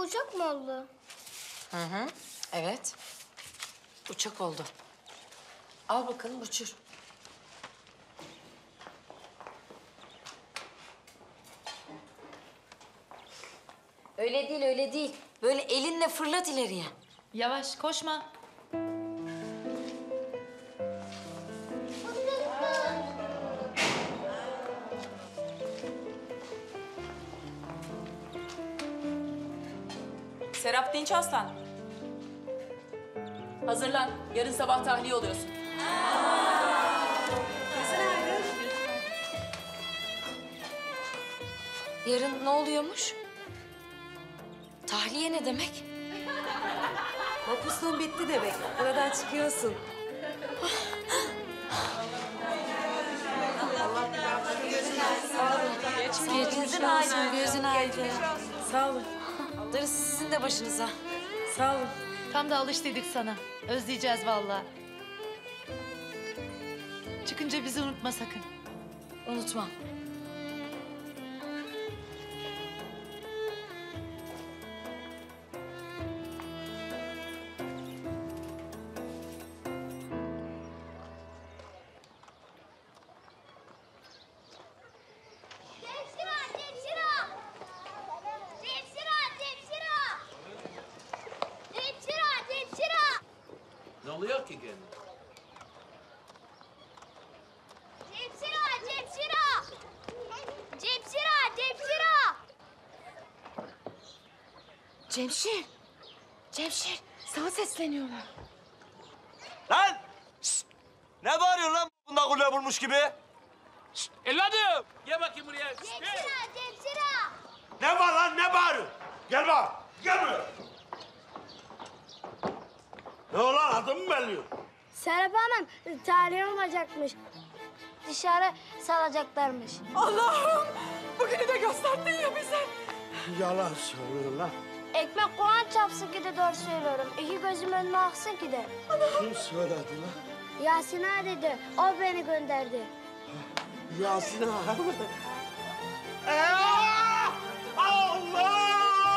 uçak mı oldu? Hı hı, evet. Uçak oldu. Al bakalım uçur. Öyle değil, öyle değil. Böyle elinle fırlat ileriye. Yavaş, koşma. Serap Dinç Aslan. Hazırlan. Yarın sabah tahliye oluyorsun. Yarın ne oluyormuş? Tahliye ne demek? Mapusluğun bitti demek. Buradan çıkıyorsun. Gözün aydın, gözün aydın. Sağ olun. Darısı sizin de başınıza. Sağ olun. Tam da alıştıydık sana. Özleyeceğiz vallahi. Çıkınca bizi unutma sakın. Unutmam. Ne oluyor ki gene? Cemşir. Cemşir. Sana sesleniyorlar. Lan! Şşt! Ne bağırıyorsun lan bunda kule bulmuş gibi? Şşt! Evladım! Gel bakayım buraya. Gel. Ne var lan ne bağırıyorsun? Gel bak. Gel buraya. Ne olan adamı mı belliyor? Serap Hanım tahliye olacakmış. Dışarı salacaklarmış. Allah'ım! Bugünü de gösterdin ya bize. Yalan söylüyor lan. Ekmek koğan çapsın ki de doğru söylüyorum. İki gözüm önüme aksın ki de. Kim söyledi lan? Yasin ağa dedi. O beni gönderdi. Yasin ağa mı? Allah!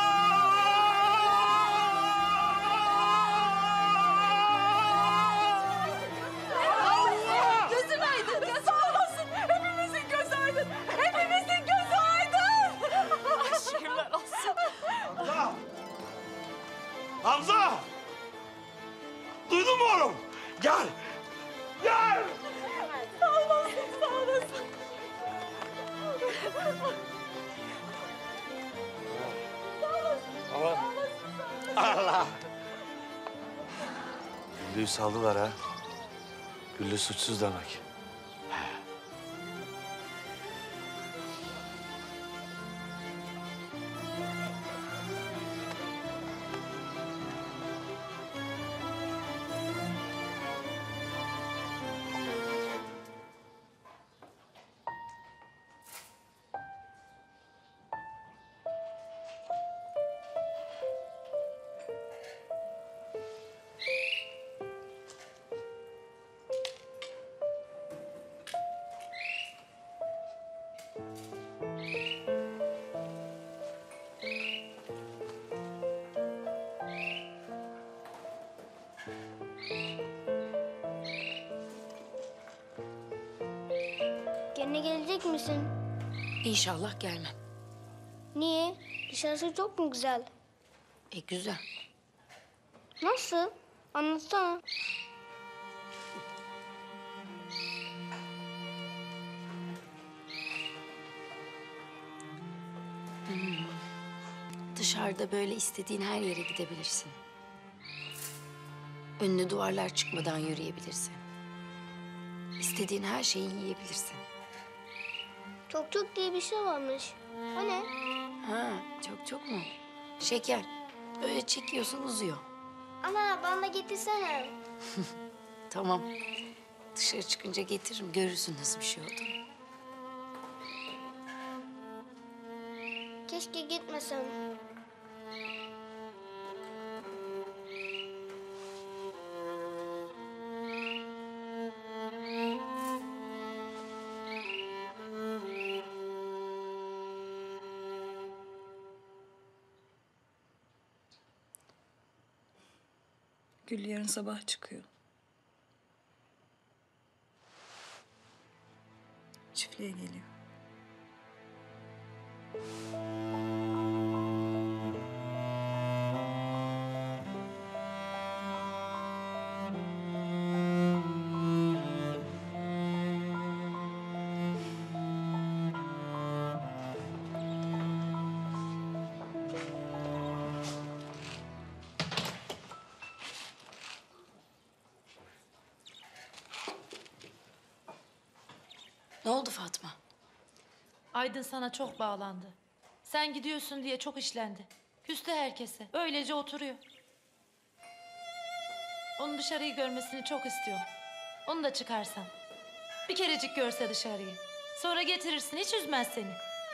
Gözün aydın. Gözü olmasın. Hepimizin gözü aydın. Hepimizin gözü aydın. Şükürler olsun. Hamza! Hamza! Duydun mu oğlum? Gel! Gel! Sağ olasın, sağ olasın. Allah! Güllü'yü saldılar ha. Güllü suçsuz demek. Gene gelecek misin? İnşallah gelmem. Niye? Dışarısı çok mu güzel? Güzel. Nasıl? Anlatsana. Dışarıda böyle istediğin her yere gidebilirsin. Önüne duvarlar çıkmadan yürüyebilirsin. İstediğin her şeyi yiyebilirsin. Çok çok diye bir şey varmış. O ne? Ha, çok çok mu? Şeker. Böyle çekiyorsun uzuyor. Ana bana da getirsene. Tamam. Dışarı çıkınca getiririm. Görürsün nasıl bir şey olduğunu. Keşke gitmesem. Gül yarın sabah çıkıyor. Çiftliğe geliyor. Ne oldu Fatma? Aydın sana çok bağlandı. Sen gidiyorsun diye çok işlendi. Küstü herkese. Öylece oturuyor. Onun dışarıyı görmesini çok istiyorum. Onu da çıkarsan. Bir kerecik görse dışarıyı. Sonra getirirsin, hiç üzmez seni.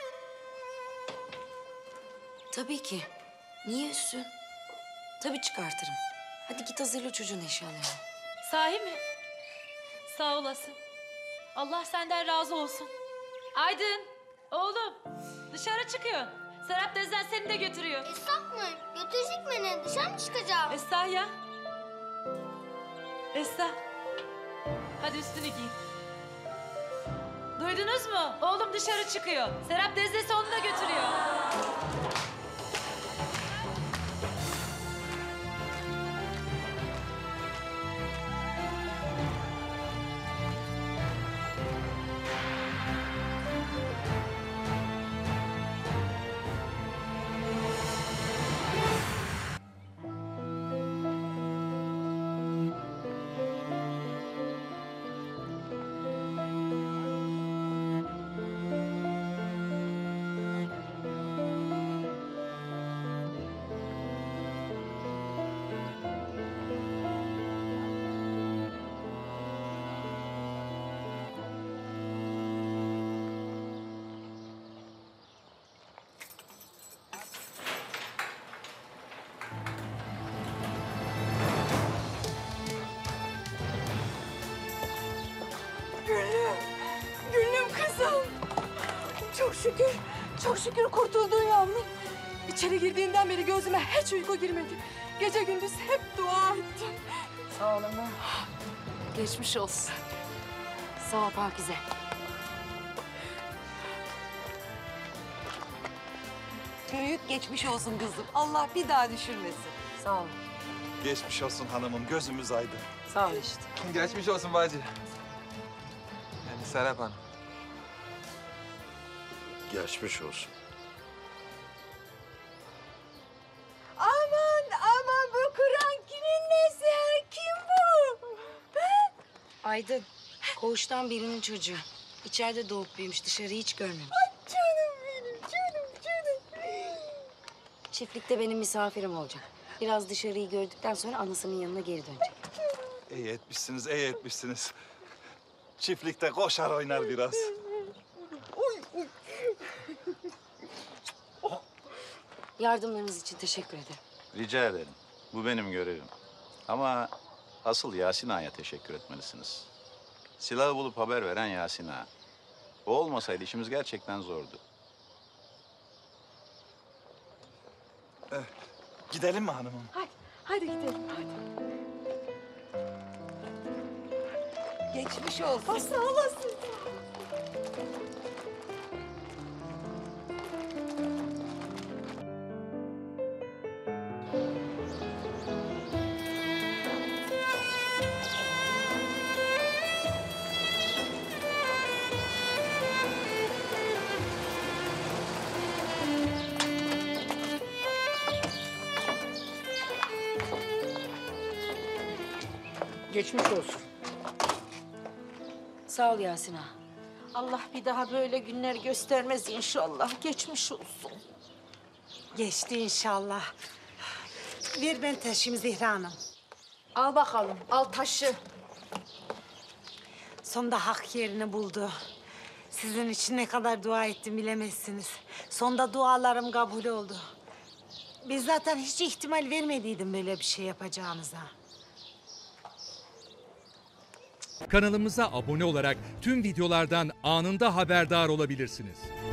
Tabii ki. Niye üzsün? Tabii çıkartırım. Hadi git hazırla çocuğun eşyalarını. Sahi mi? Sağ olasın. Allah senden razı olsun. Aydın, oğlum dışarı çıkıyor. Serap teyzen seni de götürüyor. Esnaf mı? Götürecek beni. Dışarı mı çıkacağım? Esra ya. Esra. Hadi üstünü giy. Duydunuz mu? Oğlum dışarı çıkıyor. Serap teyzesi onu da götürüyor. Gülüm, Gülüm kızım. Çok şükür kurtuldun yavrum. İçeri girdiğinden beri gözüme hiç uyku girmedi. Gece gündüz hep dua ettim. Sağ ol ana. Geçmiş olsun. Sağ ol Pakize. Büyük geçmiş olsun kızım. Allah bir daha düşürmesin. Sağ ol. Geçmiş olsun hanımım, gözümüz aydın. Sağ ol işte. Geçmiş olsun bacı. Yani Serap Hanım. Geçmiş olsun. Aman bu Kur'an kimin nesi? Kim bu? Aydın, koğuştan birinin çocuğu. İçeride doğup büyümüş, dışarıyı hiç görmemiş. Canım benim, canım. Çiftlikte benim misafirim olacak. Biraz dışarıyı gördükten sonra anasının yanına geri dönecek. İyi etmişsiniz, iyi etmişsiniz. Çiftlikte koşar oynar biraz. Yardımlarınız için teşekkür ederim. Rica ederim. Bu benim görevim. Ama asıl Yasin Ağa'ya teşekkür etmelisiniz. Silahı bulup haber veren Yasin Ağa. O olmasaydı işimiz gerçekten zordu. Gidelim mi hanımım? Hadi gidelim, hadi. Geçmiş olsun. Sağ olasın. Geçmiş olsun. Sağ ol Yasin Ağa. Allah bir daha böyle günler göstermez inşallah. Geçmiş olsun. Geçti inşallah. Ver ben taşıyayım Zehra Hanım. Al bakalım, al taşı. Sonunda hak yerini buldu. Sizin için ne kadar dua ettim bilemezsiniz. Sonunda dualarım kabul oldu. Biz zaten hiç ihtimal vermediydim böyle bir şey yapacağınıza. Kanalımıza abone olarak tüm videolardan anında haberdar olabilirsiniz.